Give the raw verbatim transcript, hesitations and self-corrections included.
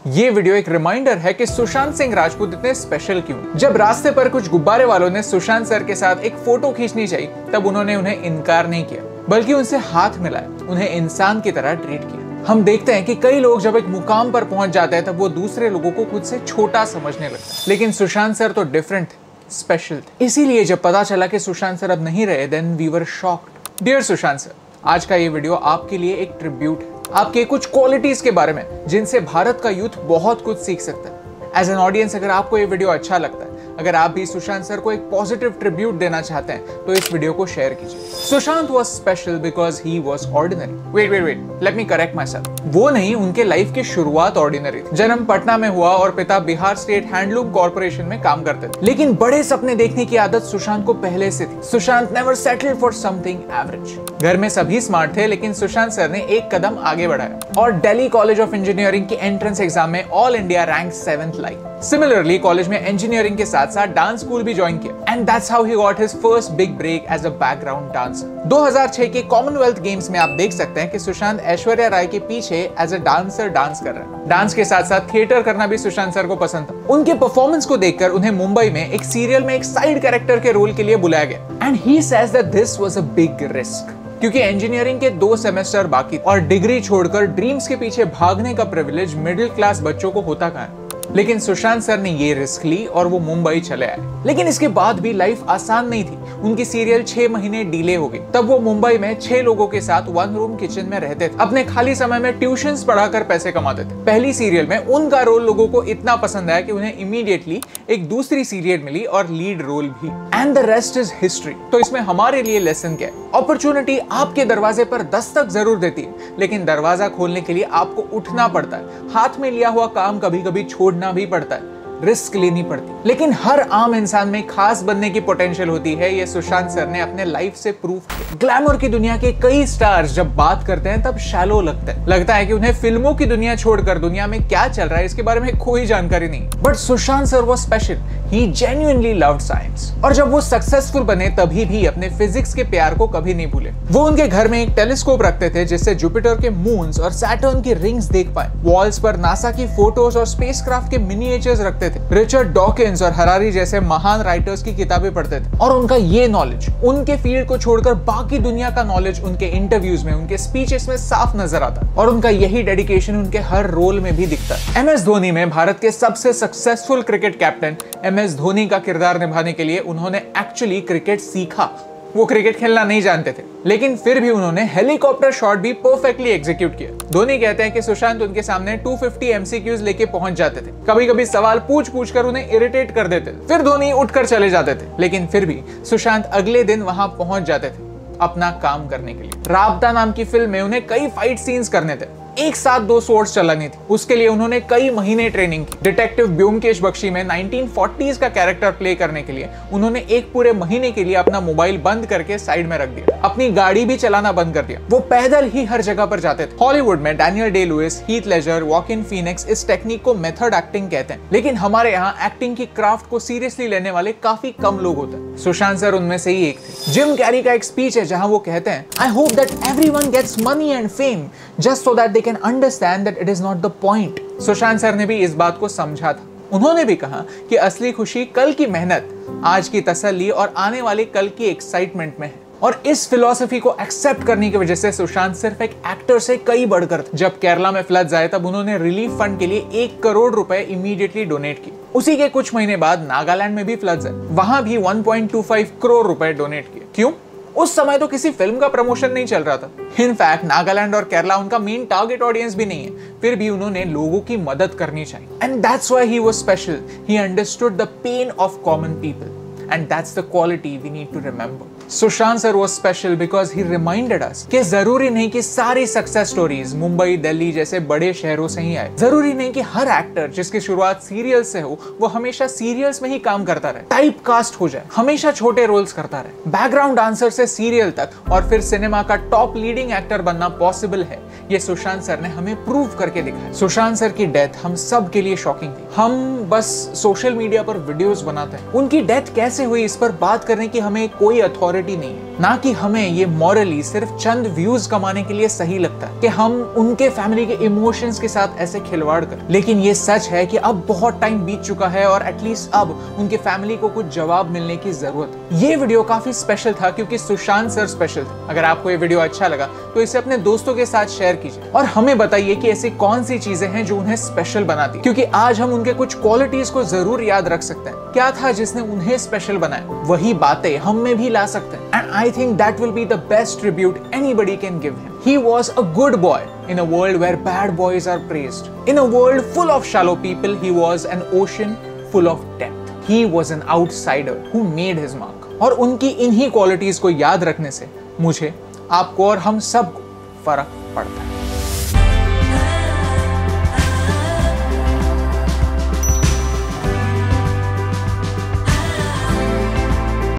ये वीडियो एक रिमाइंडर है कि सुशांत सिंह राजपूत इतने स्पेशल क्यों। जब रास्ते पर कुछ गुब्बारे वालों ने सुशांत सर के साथ एक फोटो खींचनी चाहिए, तब उन्होंने उन्हें इनकार नहीं किया, बल्कि उनसे हाथ मिलाया, उन्हें इंसान की तरह ट्रीट किया। हम देखते हैं कि कई लोग जब एक मुकाम पर पहुंच जाते हैं तब वो दूसरे लोगों को खुद से छोटा समझने लगता है, लेकिन सुशांत सर तो डिफरेंट थे, स्पेशल थे। इसीलिए जब पता चला कि सुशांत सर अब नहीं रहे, then we were shocked. Dear Sushant sir, आज का ये वीडियो आपके लिए एक ट्रिब्यूट है, आपके कुछ क्वालिटीज के बारे में जिनसे भारत का यूथ बहुत कुछ सीख सकता है। एज एन ऑडियंस, अगर आपको ये वीडियो अच्छा लगता है, अगर आप भी सुशांत सर को एक पॉजिटिव ट्रिब्यूट देना चाहते हैं, तो इस वीडियो को शेयर कीजिए। Sushant was special because he was ordinary. Wait wait wait let me correct myself. वो नहीं, उनके लाइफ की शुरुआत ऑर्डिनरी थी। जन्म पटना में हुआ और पिता बिहार स्टेट हैंडलूम कॉर्पोरेशन में काम करते थे, लेकिन बड़े सपने देखने की आदत सुशांत को पहले से थी। Sushant never settled for something average. घर में सभी स्मार्ट थे, लेकिन सुशांत सर ने एक कदम आगे बढ़ाया और दिल्ली कॉलेज ऑफ इंजीनियरिंग की एंट्रेंस एग्जाम में ऑल इंडिया रैंक सेवेंथ लाई। सिमिलरली कॉलेज में इंजीनियरिंग के साथ साथ डांस स्कूल भी ज्वाइन किया, and that's how he got his first big break as a background dancer. दो हज़ार छह के कॉमनवेल्थ गेम्स में आप देख सकते हैं कि सुशांत ऐश्वर्या राय के पीछे एज अ डांसर डांस कर रहे हैं। डांस के साथ साथ थिएटर करना भी सुशांत सर को पसंद था। उनके परफॉर्मेंस को देखकर उन्हें मुंबई में एक सीरियल में एक साइड कैरेक्टर के रोल के लिए बुलाया गया, and he says that this was a big risk, क्योंकि इंजीनियरिंग के दो सेमेस्टर बाकी और डिग्री छोड़कर ड्रीम्स के पीछे भागने का प्रिविलेज मिडिल क्लास बच्चों को होता कहां है। लेकिन सुशांत सर ने ये रिस्क ली और वो मुंबई चले आए। लेकिन इसके बाद भी लाइफ आसान नहीं थी। उनकी सीरियल छह महीने डिले हो गई। तब वो मुंबई में छह लोगों के साथ वन रूम किचन में रहते थे। अपने खाली समय में ट्यूशंस पढ़ाकर पैसे कमाते थे। पहली सीरियल में उनका रोल लोगों को इतना पसंद आया कि उन्हें इमीडिएटली एक दूसरी सीरियल मिली और लीड रोल भी, and the rest is history. तो इसमें हमारे लिए लेसन क्या है? अपॉर्चुनिटी आपके दरवाजे पर दस्तक जरूर देती है, लेकिन दरवाजा खोलने के लिए आपको उठना पड़ता है। हाथ में लिया हुआ काम कभी कभी छोड़ना भी पड़ता है, रिस्क लेनी पड़ती, लेकिन हर आम इंसान में खास बनने की पोटेंशियल होती है। ये सुशांत सर ने अपने लाइफ से प्रूव किया। ग्लैमर की दुनिया के कई स्टार्स जब बात करते हैं तब शैलो लगता है लगता है कि उन्हें फिल्मों की दुनिया छोड़कर दुनिया में क्या चल रहा है इसके बारे में कोई जानकारी नहीं। But Sushant sir was special. He genuinely loved science, और जब वो सक्सेसफुल बने तभी भी अपने फिजिक्स के प्यार को कभी नहीं भूले। वो उनके घर में एक टेलीस्कोप रखते थे जिससे जुपिटर के मून्स और सैटर्न की रिंग्स देख पाए। वॉल्स पर नासा की फोटोज और स्पेसक्राफ्ट के मिनिएचर्स रखते थे। रिचर्ड डॉकिंस और हरारी जैसे महान राइटर्स की किताबें पढ़ते थे, और उनका ये नॉलेज, उनके फील्ड को छोड़कर बाकी दुनिया का नॉलेज उनके इंटरव्यूज में, उनके स्पीचेस में साफ नजर आता, और उनका यही डेडिकेशन उनके हर रोल में भी दिखता है। एम एस धोनी में भारत के सबसे successful cricket captain M S Dhoni का किरदार निभाने के लिए उन्होंने एक्चुअली क्रिकेट सीखा। वो क्रिकेट खेलना नहीं जानते थे, लेकिन फिर भी उन्होंने हेलीकॉप्टर शॉट भी परफेक्टली एग्जीक्यूट किया। धोनी कहते हैं कि सुशांत उनके सामने दो सौ पचास एमसीक्यूज लेके पहुंच जाते थे। कभी कभी सवाल पूछ पूछ कर उन्हें इरिटेट कर देते थे, फिर धोनी उठकर चले जाते थे, लेकिन फिर भी सुशांत अगले दिन वहां पहुंच जाते थे अपना काम करने के लिए। राबता नाम की फिल्म में उन्हें कई फाइट सीन्स करने थे। एक साथ दो सोर्स चलानी थी, उसके लिए उन्होंने कई महीने ट्रेनिंग की। डिटेक्टिव ब्योमकेश बख्शी में नाइनटीन फोर्टीज़ का कैरेक्टर प्ले करने के लिए उन्होंने एक पूरे महीने के लिए अपना मोबाइल बंद करके साइड में रख दिया, अपनी गाड़ी भी चलाना बंद कर दिया। वो पैदल ही हर जगह पर जाते थे। हॉलीवुड में Daniel Day Lewis, Heath Ledger, Joaquin Phoenix इस टेक्निक को मेथड एक्टिंग कहते हैं, लेकिन हमारे यहाँ एक्टिंग की क्राफ्ट को सीरियसली लेने वाले काफी कम लोग होते हैं। सुशांत सर उनमें से ही एक थे। जिम कैरी का एक स्पीच है जहां वो कहते हैं, I hope that everyone gets money and fame just so that they can understand that it is not the point। Sushant sir ने भी इस बात को समझा था। उन्होंने भी कहा कि असली खुशी कल की मेहनत, आज की तसल्ली और आने वाले कल की एक्साइटमेंट में है। और इस फिलॉसफी को एक्सेप्ट करने की वजह से सुशांत सिर्फ एक एक्टर से कई बढ़कर थे। जब केरला में फ्लड्स आए तब उन्होंने रिलीफ फंड के लिए एक करोड़ रुपए इमीडिएटली डोनेट किए। उसी के कुछ महीने बाद नागालैंड में भी फ्लड्स आए, वहां भी एक पॉइंट दो पाँच करोड़ रुपए डोनेट किए। क्यों? उस समय तो किसी फिल्म का प्रमोशन नहीं चल रहा था। इनफैक्ट नागालैंड और केरला उनका मेन टारगेट ऑडियंस भी नहीं है, फिर भी उन्होंने लोगों की मदद करनी चाहिए। And that's why he was special. He understood the pain of common people, and that's the quality we need to remember. Sushant sir was special because he reminded us कि जरूरी नहीं कि सारी सक्सेस स्टोरीज मुंबई, दिल्ली जैसे बड़े शहरों से ही आए। जरूरी नहीं कि हर एक्टर जिसकी शुरुआत सीरियल से हो वो हमेशा सीरियल्स में ही काम करता रहे, टाइप कास्ट हो जाए, हमेशा छोटे रोल्स करता रहे। बैकग्राउंड डांसर से सीरियल तक और फिर सिनेमा का टॉप लीडिंग एक्टर बनना पॉसिबल है। ये सुशांत सर ने हमें प्रूव करके दिखाया। सुशांत सर की डेथ हम सब के लिए शॉकिंग थी। हम बस सोशल मीडिया पर वीडियोस बनाते हैं। उनकी डेथ कैसे हुई इस पर बात करने की हमें कोई अथॉरिटी प्योरिटी नहीं है, ना कि हमें ये मॉरली सिर्फ चंद व्यूज कमाने के लिए सही लगता है कि हम उनके फैमिली के इमोशंस के साथ ऐसे खिलवाड़ करें। लेकिन ये सच है कि अब बहुत टाइम बीत चुका है और एटलीस्ट अब उनके फैमिली को कुछ जवाब मिलने की जरूरत है। ये वीडियो काफी स्पेशल था क्योंकि सुशांत सर स्पेशल थे। अगर आपको ये वीडियो अच्छा लगा तो इसे अपने दोस्तों के साथ शेयर कीजिए और हमें बताइए कि ऐसी कौन सी चीजें हैं जो उन्हें स्पेशल बनाती, क्योंकि आज हम उनके कुछ क्वालिटीज को जरूर याद रख सकते हैं। क्या था जिसने उन्हें स्पेशल बनाया, वही बातें हम में भी ला सकते हैं। And I think that will be the best tribute anybody can give him. He was a good boy in a world where bad boys are praised. In a world full of shallow people, he was an ocean full of depth. He was an outsider who made his mark. और उनकी इन्हीं qualities को याद रखने से मुझे, आपको और हम सबको फर्क पड़ता है।